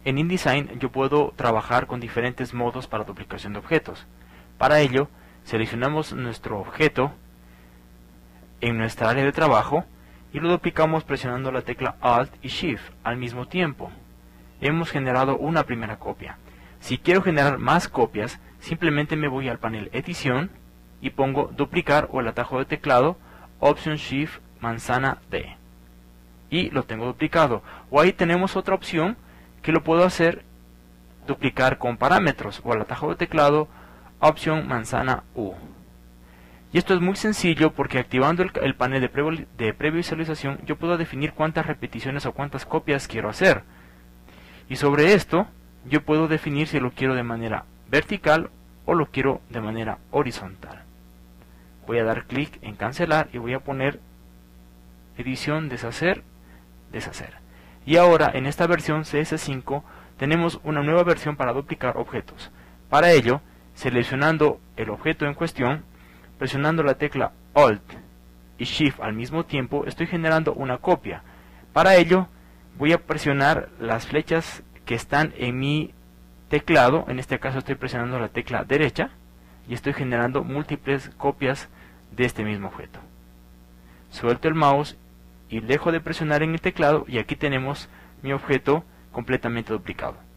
en InDesign yo puedo trabajar con diferentes modos para duplicación de objetos. Para ello, seleccionamos nuestro objeto en nuestra área de trabajo y lo duplicamos presionando la tecla Alt y Shift al mismo tiempo. Hemos generado una primera copia. Si quiero generar más copias, simplemente me voy al panel Edición y pongo duplicar o el atajo de teclado Option Shift manzana D. Y lo tengo duplicado. O ahí tenemos otra opción que lo puedo hacer duplicar con parámetros o el atajo de teclado Option manzana U. Y esto es muy sencillo porque activando el panel de previsualización yo puedo definir cuántas repeticiones o cuántas copias quiero hacer. Y sobre esto yo puedo definir si lo quiero de manera vertical o lo quiero de manera horizontal. Voy a dar clic en cancelar y voy a poner edición, deshacer, deshacer. Y ahora en esta versión CS5 tenemos una nueva versión para duplicar objetos. Para ello, seleccionando el objeto en cuestión, presionando la tecla Alt y Shift al mismo tiempo, estoy generando una copia. Para ello, voy a presionar las flechas que están en mi teclado. En este caso estoy presionando la tecla derecha y estoy generando múltiples copias de este mismo objeto. Suelto el mouse y dejo de presionar en el teclado y aquí tenemos mi objeto completamente duplicado.